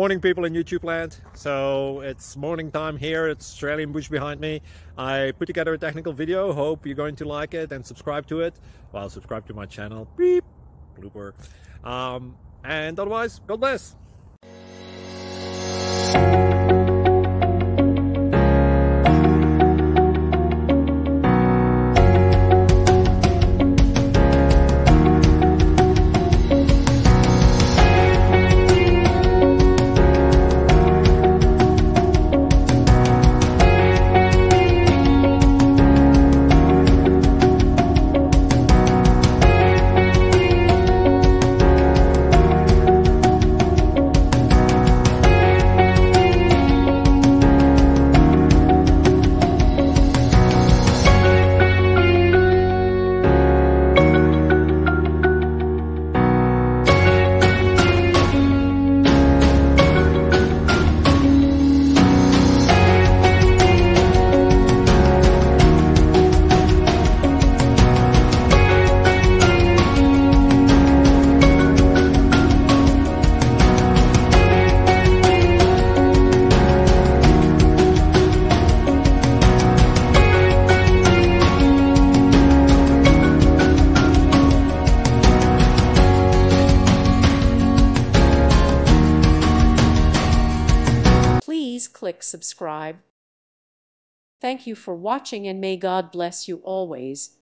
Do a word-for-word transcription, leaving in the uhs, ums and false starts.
Morning, people in YouTube land. So it's morning time here. It's Australian bush behind me. I put together a technical video. Hope you're going to like it and subscribe to it. Well, subscribe to my channel. Beep. Blooper. Um, and otherwise, God bless. Please click subscribe. Thank you for watching and may God bless you always.